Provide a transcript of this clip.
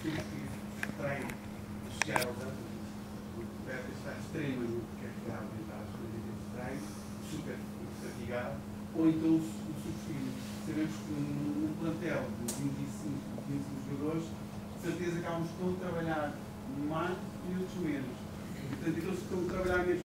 temos que treino associar aos anos, o atleta está extremamente carregado dentro das coisas de treino, super fatigado, ou então o substituto. Sabemos que no plantel de 25 jogadores, de certeza que há uns que estão a trabalhar mais e outros menos. Portanto, aqueles que estão a trabalhar menos